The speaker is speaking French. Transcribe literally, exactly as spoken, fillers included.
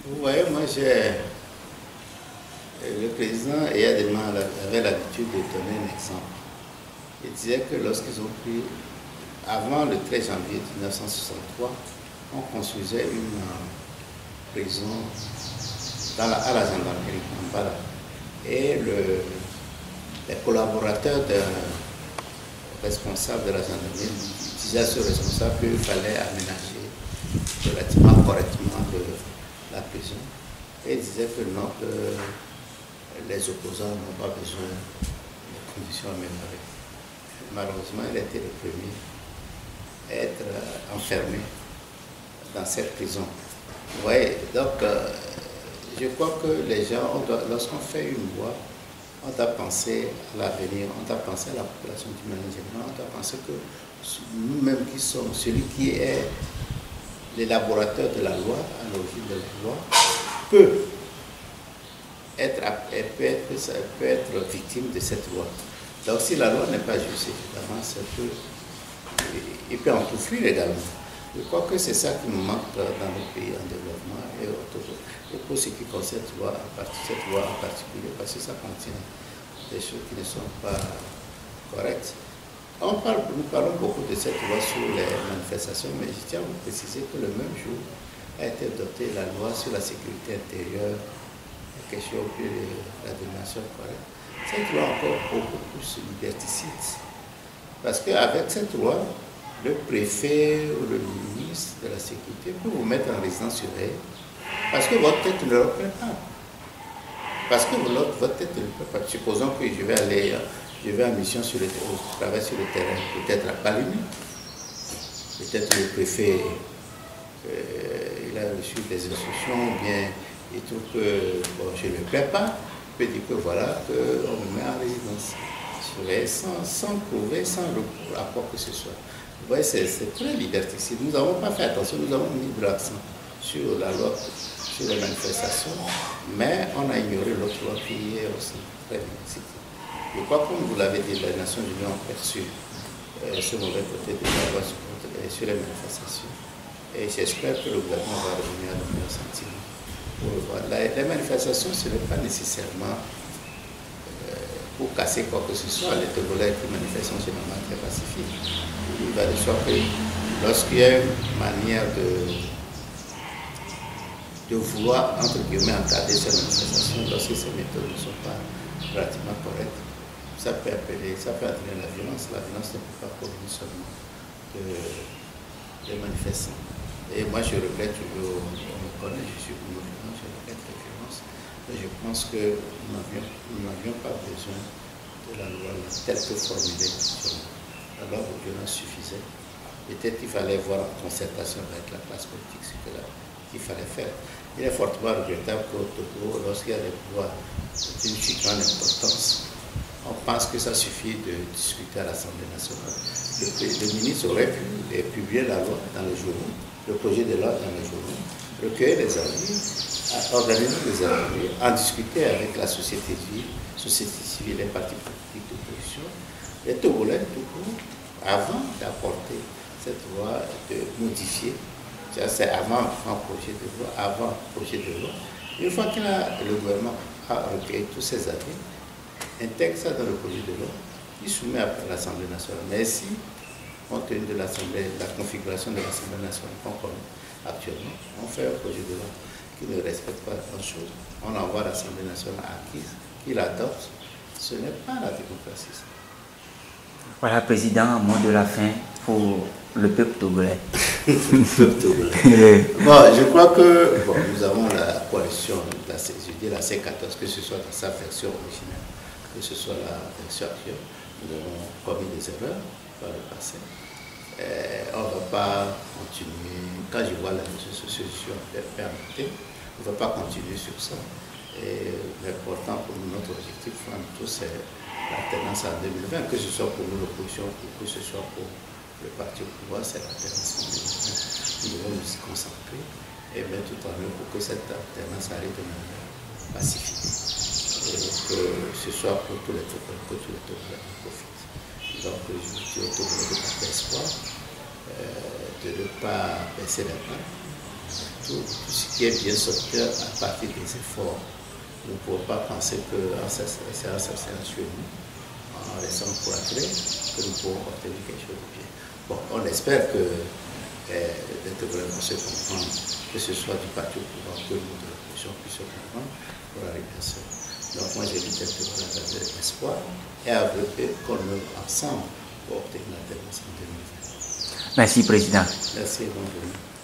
Vous voyez, moi, j'ai... Le président avait l'habitude de donner un exemple. Il disait que lorsqu'ils ont pris, avant le treize janvier mille neuf cent soixante-trois, on construisait une euh, prison dans la, à la gendarmerie, en Bala. Et le, les collaborateurs de responsable de la gendarmerie disaient à ce responsable qu'il fallait aménager relativement correctement de la prison. Et il disait que non, que les opposants n'ont pas besoin de conditions améliorées. Malheureusement, il était le premier à être enfermé dans cette prison. Vous voyez, donc euh, je crois que les gens, lorsqu'on fait une loi, on doit penser à l'avenir, on doit penser à la population du management, on doit penser que nous-mêmes qui sommes, celui qui est l'élaborateur de la loi, à l'origine de la loi, peut être, peut, être, peut être victime de cette loi. Donc si la loi n'est pas juste, évidemment, ça peut, il peut en souffrir également. Je crois que c'est ça qui nous manque dans nos pays en développement et, et pour ce qui concerne cette loi, cette loi en particulier, parce que ça contient des choses qui ne sont pas correctes. On parle, nous parlons beaucoup de cette loi sur les manifestations, mais je tiens à vous préciser que le même jour a été adoptée la loi sur la sécurité intérieure, la question de la domination correcte. Cette loi est encore beaucoup plus liberticide. Parce qu'avec cette loi, le préfet ou le ministre de la sécurité peut vous mettre en résidence surveillée parce que votre tête ne le représente pas. Parce que votre tête ne le représente pas. Supposons que je vais aller, je vais en mission sur le terrain, travailler sur le terrain, peut-être à Palimé. Peut-être le préfet, euh, il a reçu des instructions, ou bien il trouve que bon, je ne le plais pas. Il peut dire que voilà, qu'on me met en résidence surveillée sans, sans prouver, sans recours à quoi que ce soit. Vous voyez, c'est très liberticide. Nous n'avons pas fait attention, nous avons mis de l'accent sur la loi, sur les manifestations, mais on a ignoré l'autre loi qui est aussi très liberticide. Je crois que, comme vous l'avez dit, les Nations Unies ont perçu euh, ce mauvais côté de la loi sur, sur les manifestations. Et j'espère que le gouvernement va revenir à nos meilleurs sentiments. Pour voir. La, les manifestations, ce n'est pas nécessairement pour casser quoi que ce soit. Les Togolais qui manifestent sont généralement très pacifiques. Il va de soi que lorsqu'il y a une manière de, de vouloir, entre guillemets, encadrer ces manifestations, lorsque ces méthodes ne sont pas pratiquement correctes, ça peut appeler, ça peut attirer la violence. La violence ne peut pas provenir seulement de, des manifestants. Et moi, je regrette toujours, on me connaît, je suis pour le violence, je regrette la violence. Mais je pense que nous n'avions pas besoin de la loi telle que formulée. La loi de violence suffisait. Peut-être qu'il fallait voir en concertation avec la classe politique ce qu'il fallait faire. Il est fortement regrettable qu'au Togo, lorsqu'il y a des pouvoirs d'une si grande importance, on pense que ça suffit de discuter à l'Assemblée nationale. Le, le ministre aurait pu publier la loi dans les journaux, le projet de loi dans les journaux, recueillir les avis, organiser des avis, en discuter avec la société civile, société civile, les partis politiques d'opposition, les Togolais tout court, avant d'apporter cette loi, de modifier. C'est avant un projet de loi, avant un projet de loi. Une fois que le gouvernement a recueilli tous ces avis, intègre ça dans le projet de loi, il soumet à l'Assemblée nationale. Mais si, compte tenu de l'Assemblée, la configuration de l'Assemblée nationale qu'on connaît actuellement, on fait un projet de loi qui ne respecte pas grand-chose, on envoie à l'Assemblée nationale acquise, qui l'adopte. Ce n'est pas la démocratie. Voilà, Président, mot de la fin pour le peuple togolais. Le peuple togolais. Bon, je crois que bon, nous avons la coalition, la, je dis la C quatorze, que ce soit dans sa version originale, que ce soit la version actuelle. Nous avons commis des erreurs par le passé. Et on ne va pas continuer. Quand je vois les réseaux sociaux, je suis un peu permuté. On ne va pas continuer sur ça. Et l'important pour nous, notre objectif, tous, c'est l'alternance en deux mille vingt, que ce soit pour nous l'opposition, que ce soit pour le parti au pouvoir, c'est l'alternance en deux mille vingt. Nous devons nous y concentrer et mettre tout en œuvre pour que cette alternance arrive de manière pacifique. Et que ce soit pour tous les Togolais, que tous les Togolais en profitent. Donc je dis aux Togolais de ne pas d'espoir, euh, de ne pas baisser les bras, tout, tout ce qui est bien sauveteur à partir des efforts. Nous ne pouvons pas penser que ah, ça, ça, ça, ça c'est sur nous, en laissant cloîtrer, que nous pouvons obtenir quelque chose de bien. Bon, on espère que les gouvernements se comprennent, que ce soit du parti au pouvoir, que nous, de l'opposition, puissent se comprendre pour arriver à ça. Donc moi, j'ai dit que voilà, garder l'espoir et à développer qu'on œuvre ensemble pour obtenir la démocratie en deux mille vingt. Merci, Président. Merci, bonne journée.